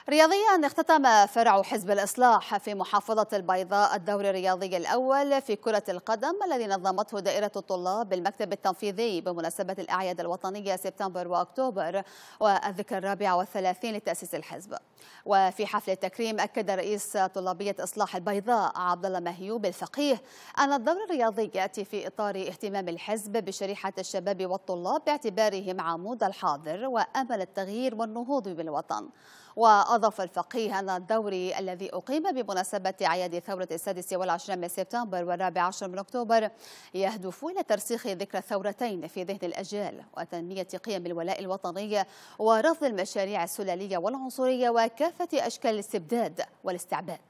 رياضيا اختتم فرع حزب الإصلاح في محافظة البيضاء الدوري الرياضي الأول في كرة القدم الذي نظمته دائرة الطلاب بالمكتب التنفيذي بمناسبة الأعياد الوطنية سبتمبر وأكتوبر والذكرى 34 لتأسيس الحزب. وفي حفل التكريم أكد رئيس طلابية إصلاح البيضاء عبد الله مهيوب الفقيه أن الدور الرياضي يأتي في إطار اهتمام الحزب بشريحة الشباب والطلاب باعتبارهم عمود الحاضر وأمل التغيير والنهوض بالوطن. وأضاف الفقيه أن الدوري الذي أقيم بمناسبة أعياد ثورة 26 من سبتمبر و14 من أكتوبر يهدف إلى ترسيخ ذكرى الثورتين في ذهن الأجيال وتنمية قيم الولاء الوطني ورفض المشاريع السلالية والعنصرية وكافة أشكال الاستبداد والاستعباد.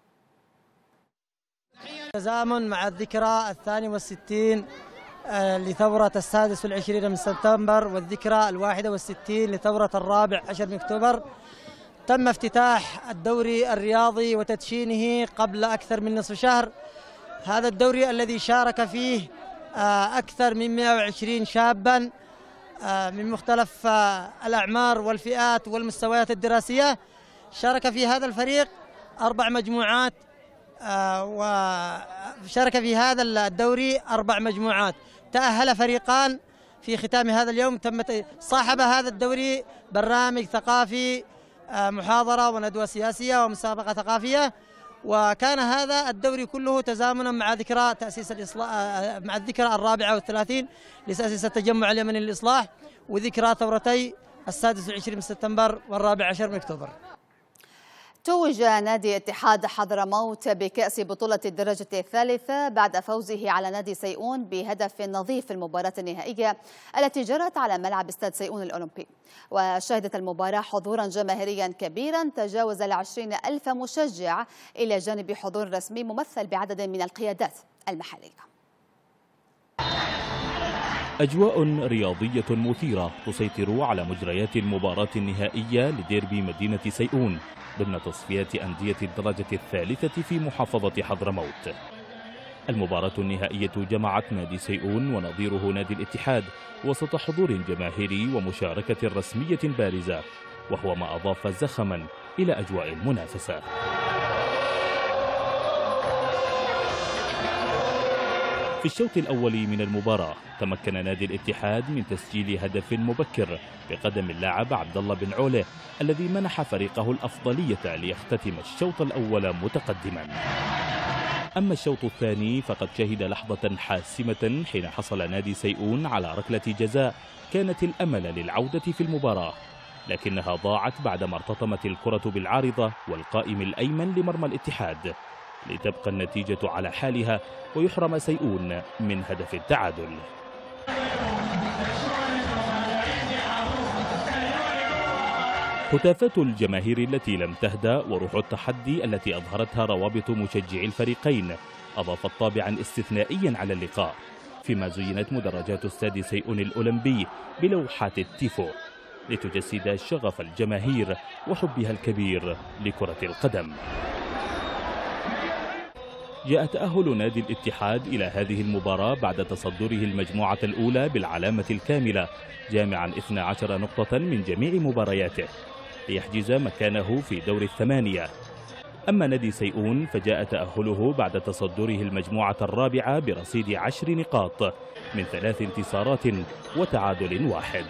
تزامن مع الذكرى 62 لثورة 26 من سبتمبر والذكرى 61 لثورة 14 من أكتوبر، تم افتتاح الدوري الرياضي وتدشينه قبل أكثر من نصف شهر. هذا الدوري الذي شارك فيه أكثر من 120 شابا من مختلف الأعمار والفئات والمستويات الدراسية. شارك في هذا الفريق 4 مجموعات، وشارك في هذا الدوري 4 مجموعات. تأهل فريقان في ختام هذا اليوم. صاحب هذا الدوري برنامج ثقافي، محاضرة وندوة سياسية ومسابقة ثقافية، وكان هذا الدوري كله تزامنا مع ذكرى تأسيس الإصلاح، مع الذكرى 34 لتأسيس التجمع اليمني للإصلاح وذكرى ثورتي 26 من سبتمبر و14 من أكتوبر. توج نادي اتحاد حضرموت بكأس بطولة الدرجة الثالثة بعد فوزه على نادي سيئون بهدف نظيف في المباراة النهائية التي جرت على ملعب استاد سيئون الأولمبي. وشهدت المباراة حضورا جماهيريا كبيرا تجاوز 20,000 مشجع إلى جانب حضور رسمي ممثل بعدد من القيادات المحلية. أجواء رياضية مثيرة تسيطر على مجريات المباراة النهائية لديربي مدينة سيئون ضمن تصفيات أندية الدرجة الثالثة في محافظة حضرموت. المباراة النهائية جمعت نادي سيئون ونظيره نادي الاتحاد وسط حضور جماهيري ومشاركة رسمية بارزة، وهو ما أضاف زخما إلى أجواء المنافسة. في الشوط الأول من المباراة تمكن نادي الاتحاد من تسجيل هدف مبكر بقدم اللاعب عبد الله بن عوله الذي منح فريقه الأفضلية ليختتم الشوط الأول متقدما. أما الشوط الثاني فقد شهد لحظة حاسمة حين حصل نادي سيئون على ركلة جزاء كانت الأمل للعودة في المباراة، لكنها ضاعت بعدما ارتطمت الكرة بالعارضة والقائم الأيمن لمرمى الاتحاد، لتبقى النتيجة على حالها ويحرم سيئون من هدف التعادل. هتافات الجماهير التي لم تهدأ وروح التحدي التي أظهرتها روابط مشجعي الفريقين أضافت طابعا استثنائيا على اللقاء، فيما زينت مدرجات استاد سيئون الأولمبي بلوحات التيفو لتجسد شغف الجماهير وحبها الكبير لكرة القدم. جاء تأهل نادي الاتحاد إلى هذه المباراة بعد تصدره المجموعة الأولى بالعلامة الكاملة جامعا 12 نقطة من جميع مبارياته ليحجز مكانه في دور الثمانية. أما نادي سيئون فجاء تأهله بعد تصدره المجموعة الرابعة برصيد 10 نقاط من 3 انتصارات وتعادل واحد.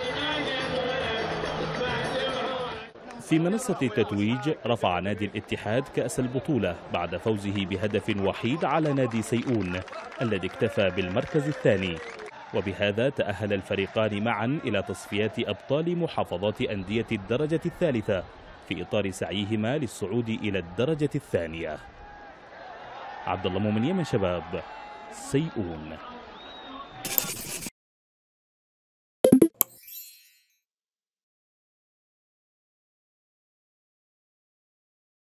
في منصة التتويج رفع نادي الاتحاد كأس البطولة بعد فوزه بهدف وحيد على نادي سيئون الذي اكتفى بالمركز الثاني، وبهذا تأهل الفريقان معا إلى تصفيات أبطال محافظات أندية الدرجة الثالثة في إطار سعيهما للصعود إلى الدرجة الثانية. عبد الله مؤمن، يمن شباب، سيئون.